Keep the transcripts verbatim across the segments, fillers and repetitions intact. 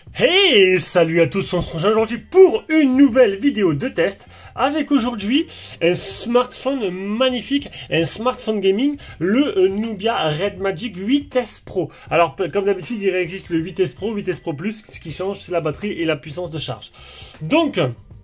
Hey, salut à tous, on se retrouve aujourd'hui pour une nouvelle vidéo de test avec aujourd'hui un smartphone magnifique, un smartphone gaming, le Nubia Red Magic huit S Pro. Alors comme d'habitude il existe le huit S Pro, huit S Pro Plus, ce qui change c'est la batterie et la puissance de charge. Donc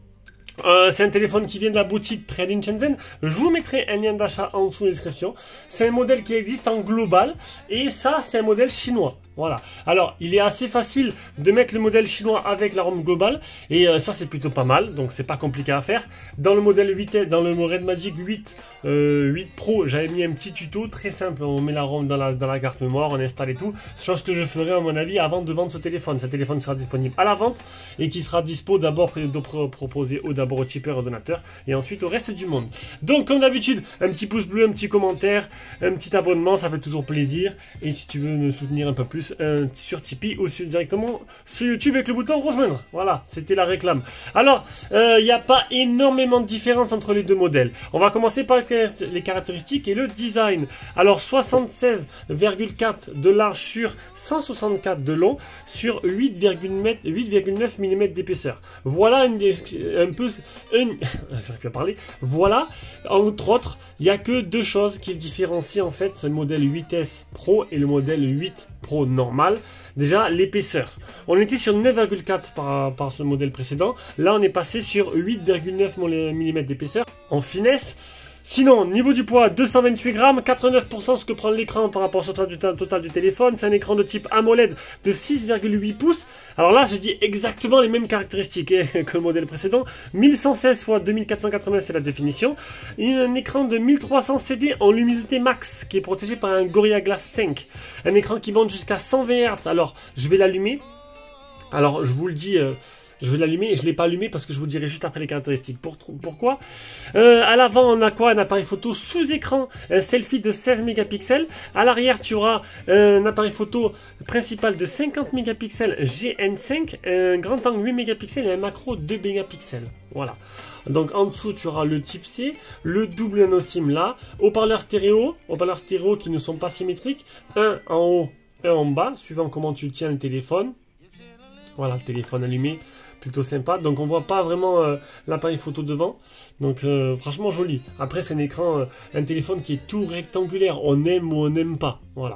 Euh, c'est un téléphone qui vient de la boutique Trade in Shenzhen. Je vous mettrai un lien d'achat en dessous de la description. C'est un modèle qui existe en global et ça c'est un modèle chinois. Voilà. Alors il est assez facile de mettre le modèle chinois avec la ROM globale et euh, ça c'est plutôt pas mal. Donc c'est pas compliqué à faire. Dans le modèle huit, dans le Red Magic huit, euh, huit Pro, j'avais mis un petit tuto très simple. On met la ROM dans la, dans la carte mémoire, on installe et tout. Chose que je ferai à mon avis avant de vendre ce téléphone. Ce téléphone sera disponible à la vente et qui sera dispo d'abord proposé au d'abord au tipeur au donateur et ensuite au reste du monde. Donc comme d'habitude, un petit pouce bleu, un petit commentaire, un petit abonnement, ça fait toujours plaisir. Et si tu veux me soutenir un peu plus, un, sur Tipeee ou sur, directement sur YouTube avec le bouton rejoindre. Voilà, c'était la réclame. Alors, il euh, n'y a pas énormément de différence entre les deux modèles. On va commencer par les caractéristiques et le design. Alors soixante-seize virgule quatre de large sur cent soixante-quatre de long sur huit virgule neuf millimètres d'épaisseur. Voilà une, un peu une... j'arrive plus à parler. Voilà, entre autres, il n'y a que deux choses qui différencient en fait ce modèle huit S Pro et le modèle huit Pro normal. Déjà l'épaisseur. On était sur neuf virgule quatre par, par ce modèle précédent. Là on est passé sur huit virgule neuf millimètres d'épaisseur. En finesse. Sinon, niveau du poids, deux cent vingt-huit grammes, quatre-vingt-neuf pour cent ce que prend l'écran par rapport au total du, total du téléphone. C'est un écran de type AMOLED de six virgule huit pouces. Alors là, j'ai dit exactement les mêmes caractéristiques eh, que le modèle précédent. mille cent seize fois deux mille quatre cent quatre-vingts, c'est la définition. Il y a un écran de mille trois cents C D en luminosité max qui est protégé par un Gorilla Glass cinq. Un écran qui monte jusqu'à cent vingt hertz. Alors, je vais l'allumer. Alors, je vous le dis... Euh, Je vais l'allumer et je ne l'ai pas allumé parce que je vous dirai juste après les caractéristiques. Pour, pourquoi euh, À l'avant, on a quoi? Un appareil photo sous écran, un selfie de seize mégapixels. À l'arrière, tu auras un appareil photo principal de cinquante mégapixels G N cinq, un grand angle huit mégapixels et un macro deux mégapixels. Voilà. Donc en dessous, tu auras le type C, le double nano SIM là, haut-parleurs stéréo, haut-parleurs stéréo qui ne sont pas symétriques, un en haut, un en bas, suivant comment tu tiens le téléphone. Voilà, le téléphone allumé. Plutôt sympa, donc on voit pas vraiment euh, l'appareil photo devant, donc euh, franchement joli. Après c'est un écran, euh, un téléphone qui est tout rectangulaire, on aime ou on n'aime pas, voilà.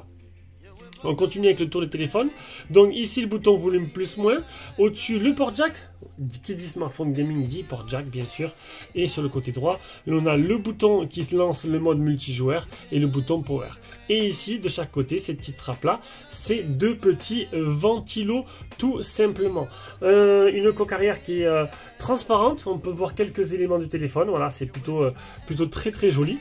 On continue avec le tour de téléphone. Donc ici le bouton volume plus moins. Au-dessus le port jack. Qui dit smartphone gaming dit port jack bien sûr. Et sur le côté droit, on a le bouton qui lance le mode multijoueur et le bouton power. Et ici de chaque côté, ces petites trappes là, c'est deux petits ventilos tout simplement. Euh, une coque arrière qui est euh, transparente. On peut voir quelques éléments du téléphone. Voilà, c'est plutôt, euh, plutôt très très joli.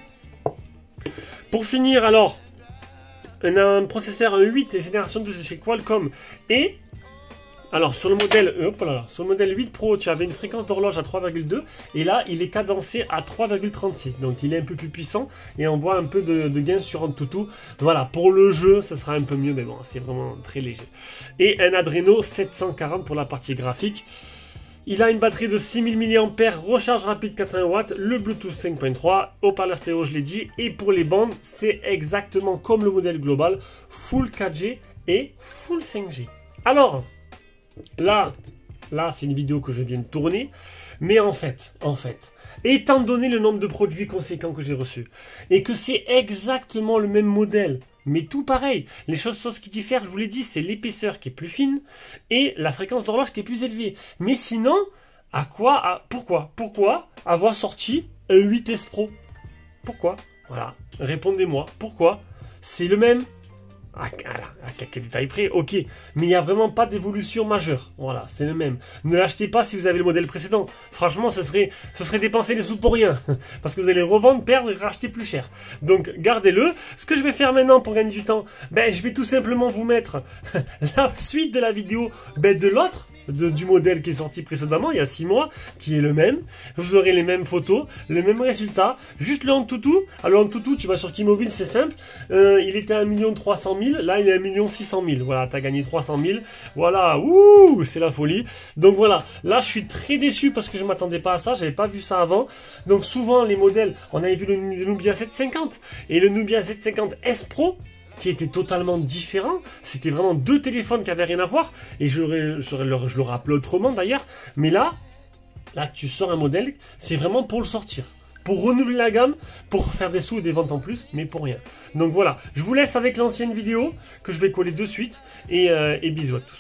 Pour finir alors. On a un processeur un huit génération douze de chez Qualcomm et alors sur le modèle hop là, sur le modèle huit Pro tu avais une fréquence d'horloge à trois virgule deux et là il est cadencé à trois virgule trente-six, donc il est un peu plus puissant et on voit un peu de, de gain sur AnTuTu. Voilà, pour le jeu ce sera un peu mieux mais bon c'est vraiment très léger. Et un Adreno sept cent quarante pour la partie graphique. Il a une batterie de six mille milliampères, recharge rapide quatre-vingts watts, le Bluetooth cinq point trois, haut-parleur stéréo je l'ai dit, et pour les bandes, c'est exactement comme le modèle global, full quatre G et full cinq G. Alors, là, là c'est une vidéo que je viens de tourner, mais en fait, en fait, étant donné le nombre de produits conséquents que j'ai reçus, et que c'est exactement le même modèle, mais tout pareil, les choses, choses qui diffèrent, je vous l'ai dit, c'est l'épaisseur qui est plus fine et la fréquence d'horloge qui est plus élevée. Mais sinon, à quoi, à, pourquoi, pourquoi avoir sorti un huit S Pro? Pourquoi? Voilà, répondez-moi, pourquoi? C'est le même. À, à, à quelques détails près, ok, mais il n'y a vraiment pas d'évolution majeure. Voilà, c'est le même. Ne l'achetez pas si vous avez le modèle précédent. Franchement, ce serait, ce serait dépenser des sous pour rien, parce que vous allez revendre, perdre et racheter plus cher. Donc, gardez-le. Ce que je vais faire maintenant pour gagner du temps, ben, je vais tout simplement vous mettre la suite de la vidéo ben, de l'autre. De, du modèle qui est sorti précédemment, il y a six mois, qui est le même. Vous aurez les mêmes photos, les mêmes résultats, juste le AnTuTu. Alors AnTuTu, tu vas sur Qmobile, c'est simple. Euh, il était à un million trois cent mille, là il est à un million six cent mille. Voilà, tu as gagné trois cent mille. Voilà, ouh, c'est la folie. Donc voilà, là je suis très déçu parce que je ne m'attendais pas à ça, j'avais pas vu ça avant. Donc souvent les modèles, on avait vu le, le Nubia sept cent cinquante et le Nubia sept cent cinquante S Pro. qui était totalement différent. C'était vraiment deux téléphones qui n'avaient rien à voir. Et je, je, je, je le rappelais autrement d'ailleurs. Mais là, là, tu sors un modèle, c'est vraiment pour le sortir. Pour renouveler la gamme, pour faire des sous et des ventes en plus, mais pour rien. Donc voilà, je vous laisse avec l'ancienne vidéo que je vais coller de suite. Et, euh, et bisous à tous.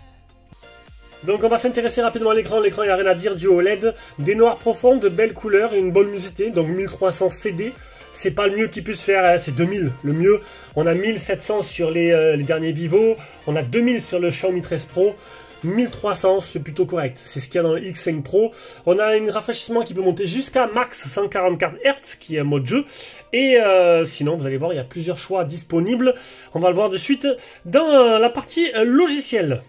Donc on va s'intéresser rapidement à l'écran. L'écran, il n'y a rien à dire, du O L E D, des noirs profonds, de belles couleurs, une bonne luminosité, donc mille trois cents C D. C'est pas le mieux qu'il puisse faire, hein, c'est deux mille le mieux. On a mille sept cents sur les, euh, les derniers Vivo, on a deux mille sur le Xiaomi treize Pro, mille trois cents, c'est plutôt correct. C'est ce qu'il y a dans le X cinq Pro. On a un rafraîchissement qui peut monter jusqu'à max cent quarante-quatre hertz, qui est un mode jeu. Et euh, sinon, vous allez voir, il y a plusieurs choix disponibles. On va le voir de suite dans la partie logiciel.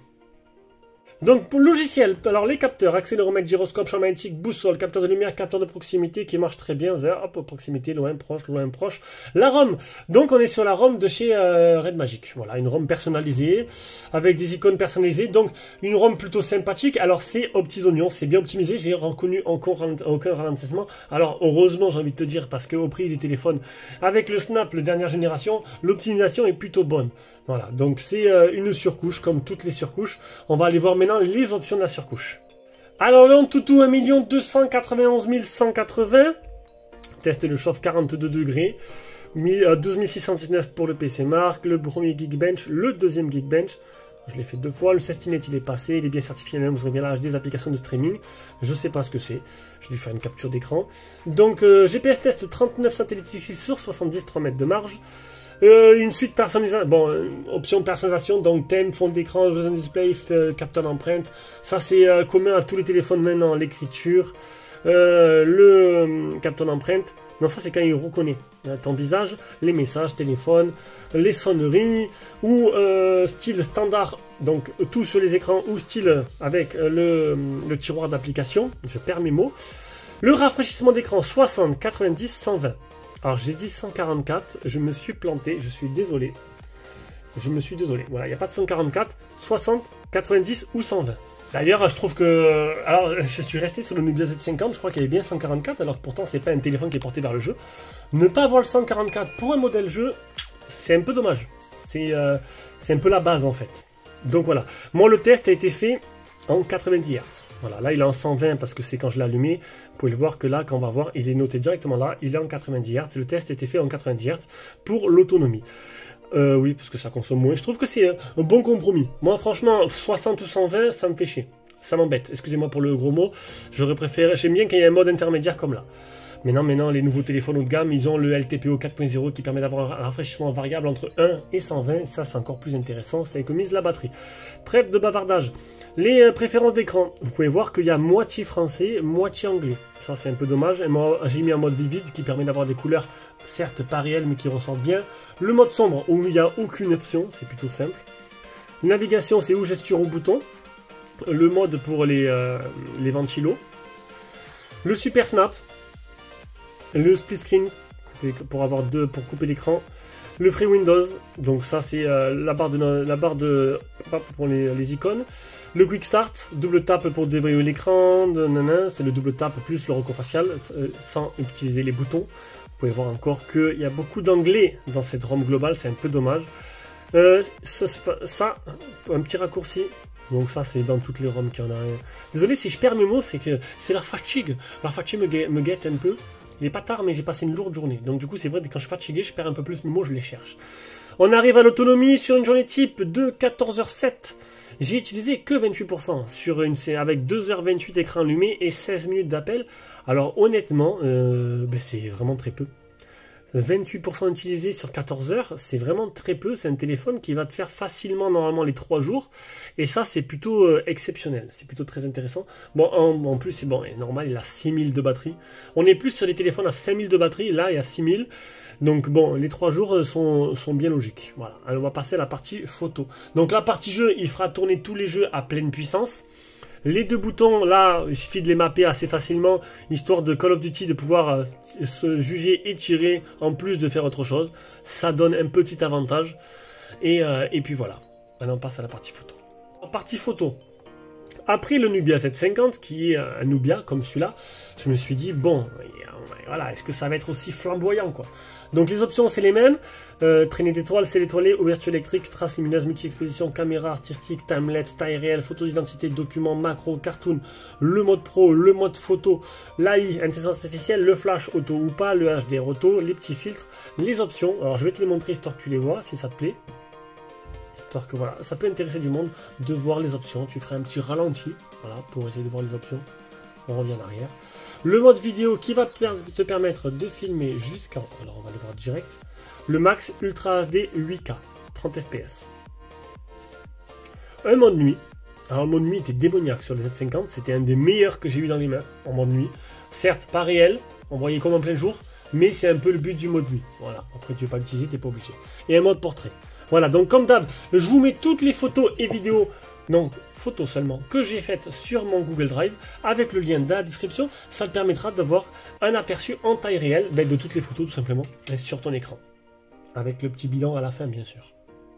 Donc pour le logiciel, alors les capteurs, accéléromètre, gyroscope, champ magnétique, boussole, capteur de lumière, capteur de proximité qui marche très bien, hop, proximité, loin, proche, loin, proche. La ROM, donc on est sur la ROM de chez euh, Red Magic, voilà, une ROM personnalisée, avec des icônes personnalisées, donc une ROM plutôt sympathique. Alors c'est aux petits oignons, c'est bien optimisé, j'ai reconnu encore aucun ralentissement. Alors heureusement, j'ai envie de te dire, parce qu'au prix du téléphone, avec le Snap, le dernière génération, l'optimisation est plutôt bonne. Voilà, donc c'est euh, une surcouche, comme toutes les surcouches. On va aller voir maintenant les options de la surcouche. Alors là, en toutou, un million deux cent quatre-vingt-onze mille cent quatre-vingts. Test de chauffe quarante-deux degrés. douze mille six cent dix-neuf pour le P C Mark. Le premier Geekbench, le deuxième Geekbench. Je l'ai fait deux fois. Le Sestinet, il est passé. Il est bien certifié. Même, vous aurez bien l'âge des applications de streaming. Je ne sais pas ce que c'est. Je vais faire une capture d'écran. Donc, euh, G P S test trente-neuf satellites fixés sur soixante-dix, trois mètres de marge. Euh, une suite personnalisation, bon, euh, option personnalisation, donc thème, fond d'écran, display, euh, capteur d'empreinte. Ça, c'est euh, commun à tous les téléphones maintenant, l'écriture, euh, le euh, capteur d'empreinte. Non, ça, c'est quand il reconnaît euh, ton visage, les messages, téléphone, les sonneries, ou euh, style standard, donc tout sur les écrans, ou style avec euh, le, le tiroir d'application. Je perds mes mots. Le rafraîchissement d'écran soixante, quatre-vingt-dix, cent vingt. Alors j'ai dit cent quarante-quatre, je me suis planté, je suis désolé. Je me suis désolé. Voilà, il n'y a pas de cent quarante-quatre, soixante, quatre-vingt-dix ou cent vingt. D'ailleurs, je trouve que... Alors, je suis resté sur le Nubia Z cinquante, je crois qu'il y avait bien cent quarante-quatre, alors que pourtant, c'est pas un téléphone qui est porté vers le jeu. Ne pas avoir le cent quarante-quatre pour un modèle jeu, c'est un peu dommage. C'est euh, un peu la base, en fait. Donc voilà. Moi, le test a été fait en quatre-vingt-dix hertz. Voilà, là il est en cent vingt parce que c'est quand je l'ai allumé. Vous pouvez le voir que là, quand on va voir, il est noté directement là. Il est en quatre-vingt-dix hertz. Le test a été fait en quatre-vingt-dix hertz pour l'autonomie. Euh, oui, parce que ça consomme moins. Je trouve que c'est un bon compromis. Moi, franchement, soixante ou cent vingt, ça me fait chier. Ça m'embête. Excusez-moi pour le gros mot. J'aurais préféré. J'aime bien qu'il y ait un mode intermédiaire comme là. Maintenant, maintenant, les nouveaux téléphones haut de gamme, ils ont le L T P O quatre point zéro qui permet d'avoir un rafraîchissement variable entre un et cent vingt. Ça, c'est encore plus intéressant. Ça économise la batterie. Trêve de bavardage. Les euh, préférences d'écran. Vous pouvez voir qu'il y a moitié français, moitié anglais. Ça, c'est un peu dommage. J'ai mis un mode vivide qui permet d'avoir des couleurs, certes pas réelles, mais qui ressortent bien. Le mode sombre, où il n'y a aucune option. C'est plutôt simple. Navigation, c'est ou gesture ou bouton. Le mode pour les, euh, les ventilos. Le super snap. Le split screen pour avoir deux pour couper l'écran. Le free Windows, donc ça c'est euh, la barre de la barre de pour les, les icônes. Le quick start, double tap pour déverrouiller l'écran, c'est le double tap plus le recours facial euh, sans utiliser les boutons. Vous pouvez voir encore qu'il y a beaucoup d'anglais dans cette ROM globale, c'est un peu dommage. Euh, ça, ça, un petit raccourci. Donc ça c'est dans toutes les ROM qu'il y en a. Désolé si je perds mes mots, c'est que c'est la fatigue. La fatigue me, guette, me guette un peu. Il n'est pas tard, mais j'ai passé une lourde journée. Donc du coup, c'est vrai que quand je suis fatigué, je perds un peu plus mes mots, je les cherche. On arrive à l'autonomie sur une journée type de quatorze heures sept. J'ai utilisé que vingt-huit pour cent sur une, avec deux heures vingt-huit écran allumé et seize minutes d'appel. Alors honnêtement, euh, ben, c'est vraiment très peu. vingt-huit pour cent utilisé sur quatorze heures, c'est vraiment très peu. C'est un téléphone qui va te faire facilement normalement les trois jours. Et ça, c'est plutôt euh, exceptionnel. C'est plutôt très intéressant. Bon, en, en plus, c'est bon, normal, il a six mille de batterie. On est plus sur les téléphones à cinq mille de batterie. Là, il y a six mille. Donc bon, les trois jours sont, sont bien logiques. Voilà. Alors, on va passer à la partie photo. Donc la partie jeu, il fera tourner tous les jeux à pleine puissance. Les deux boutons, là, il suffit de les mapper assez facilement, histoire de Call of Duty de pouvoir euh, se juger et tirer, en plus de faire autre chose. Ça donne un petit avantage. Et, euh, et puis voilà. Maintenant, on passe à la partie photo. En partie photo. Après le Nubia Z cinquante, qui est un Nubia comme celui-là, je me suis dit, bon, voilà, est-ce que ça va être aussi flamboyant, quoi. Donc les options, c'est les mêmes. Euh, traînée d'étoiles, ciel étoilé, ouverture électrique, trace lumineuse, multi-exposition, caméra artistique, timelapse, taille réelle, photo d'identité, document, macro, cartoon, le mode pro, le mode photo, l'A I, intelligence artificielle, le flash auto ou pas, le H D R auto, les petits filtres, les options. Alors je vais te les montrer histoire que tu les vois, si ça te plaît. Histoire que voilà, ça peut intéresser du monde de voir les options. Tu ferais un petit ralenti, voilà, pour essayer de voir les options. On revient en arrière. Le mode vidéo qui va te permettre de filmer jusqu'à... Alors on va le voir direct. Le max Ultra H D huit K, trente F P S. Un mode nuit. Alors le mode nuit était démoniaque sur le Z cinquante. C'était un des meilleurs que j'ai eu dans les mains en mode nuit. Certes pas réel, on voyait comme en plein jour. Mais c'est un peu le but du mode nuit. Voilà, après tu veux pas l'utiliser, t'es pas obligé. Et un mode portrait. Voilà, donc comme d'hab, je vous mets toutes les photos et vidéos, donc photos seulement, que j'ai faites sur mon Google Drive, avec le lien dans la description. Ça te permettra d'avoir un aperçu en taille réelle ben, de toutes les photos tout simplement sur ton écran. Avec le petit bilan à la fin bien sûr.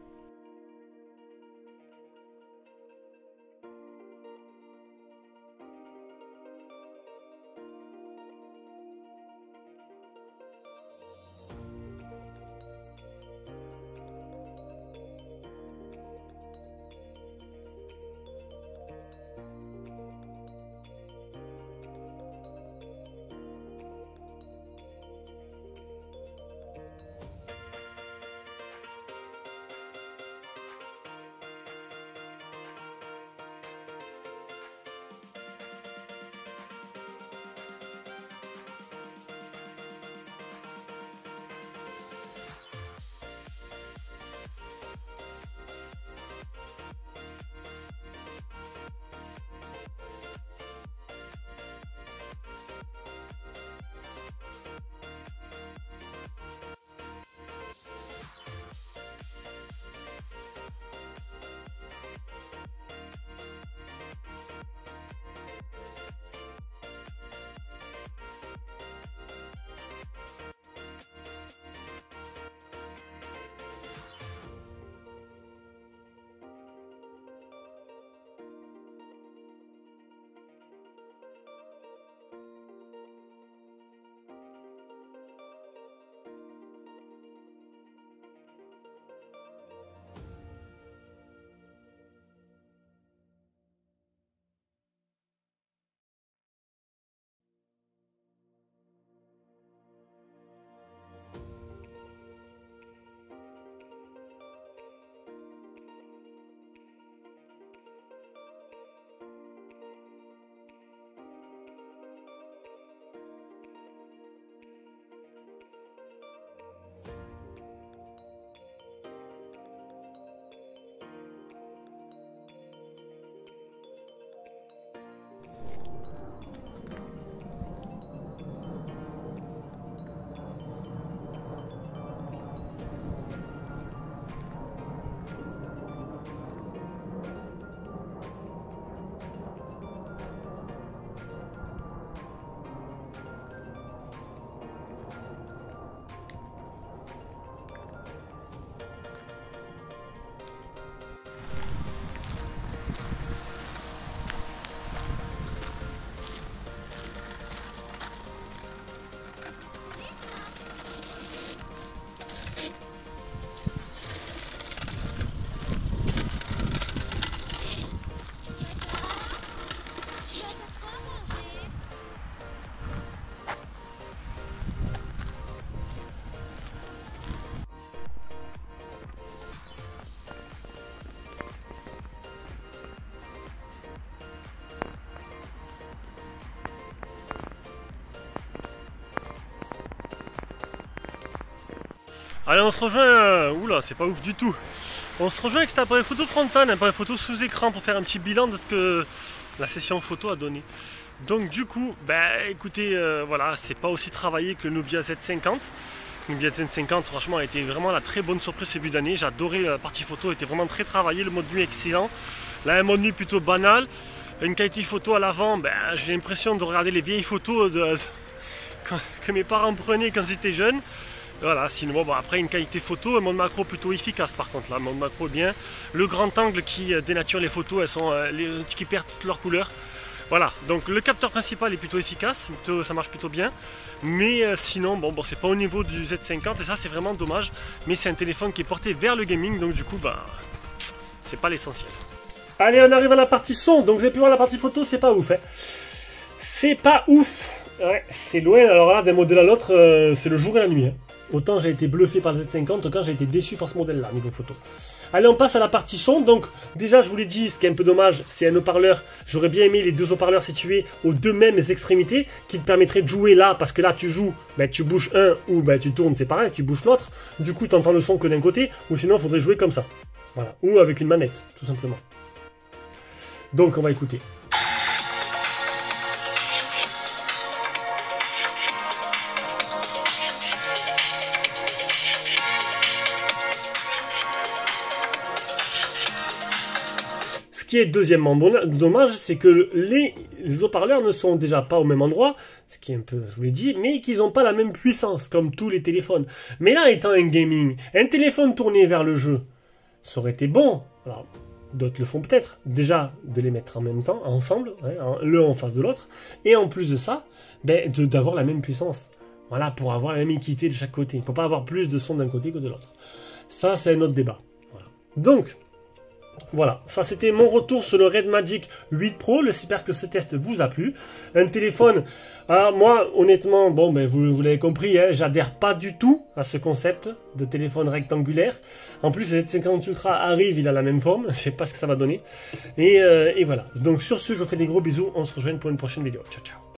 Allez, on se rejoint, euh, oula, c'est pas ouf du tout. On se rejoint avec cet appareil photo frontal, un appareil photo sous écran pour faire un petit bilan de ce que la session photo a donné. Donc du coup, bah écoutez, euh, voilà, c'est pas aussi travaillé que le Nubia Z cinquante. Le Nubia Z cinquante, franchement, a été vraiment la très bonne surprise ce début d'année. J'ai adoré la partie photo, était vraiment très travaillé, le mode nuit excellent. Là, un mode nuit plutôt banal. Une qualité photo à l'avant, ben, j'ai l'impression de regarder les vieilles photos de, que mes parents prenaient quand j'étais jeune. Voilà, sinon, bon, après une qualité photo, un mode macro plutôt efficace par contre, là, mode macro bien. Le grand angle qui dénature les photos, elles sont, euh, les, qui perdent toutes leurs couleurs. Voilà, donc le capteur principal est plutôt efficace, plutôt, ça marche plutôt bien. Mais euh, sinon, bon, bon c'est pas au niveau du Z cinquante et ça c'est vraiment dommage. Mais c'est un téléphone qui est porté vers le gaming, donc du coup, bah, c'est pas l'essentiel. Allez, on arrive à la partie son, donc vous avez pu voir la partie photo, c'est pas ouf. Hein. C'est pas ouf. Ouais, c'est loin, alors là, d'un modèle à l'autre, euh, c'est le jour et la nuit. Hein. Autant j'ai été bluffé par le Z cinquante, autant j'ai été déçu par ce modèle-là, niveau photo. Allez, on passe à la partie son. Donc, déjà, je vous l'ai dit, ce qui est un peu dommage, c'est un haut-parleur. J'aurais bien aimé les deux haut-parleurs situés aux deux mêmes extrémités, qui te permettraient de jouer là, parce que là, tu joues, ben, tu bouges un, ou ben, tu tournes, c'est pareil, tu bouges l'autre. Du coup, tu entends le son que d'un côté, ou sinon, il faudrait jouer comme ça. Voilà. Ou avec une manette, tout simplement. Donc, on va écouter. Ce qui est deuxièmement dommage, c'est que les, les haut-parleurs ne sont déjà pas au même endroit, ce qui est un peu, je vous l'ai dit, mais qu'ils n'ont pas la même puissance, comme tous les téléphones. Mais là, étant un gaming, un téléphone tourné vers le jeu, ça aurait été bon. Alors, d'autres le font peut-être. Déjà, de les mettre en même temps, ensemble, hein, l'un en face de l'autre, et en plus de ça, ben, d'avoir la même puissance. Voilà, pour avoir la même équité de chaque côté. Il ne faut pas avoir plus de son d'un côté que de l'autre. Ça, c'est un autre débat. Voilà. Donc, voilà, ça c'était mon retour sur le Red Magic huit Pro. J'espère que ce test vous a plu. Un téléphone, ah, moi honnêtement, bon ben vous, vous l'avez compris, hein, j'adhère pas du tout à ce concept de téléphone rectangulaire. En plus le Z cinquante Ultra arrive, il a la même forme, je sais pas ce que ça va donner. Et, euh, et voilà, donc sur ce je vous fais des gros bisous, on se rejoint pour une prochaine vidéo. Ciao ciao.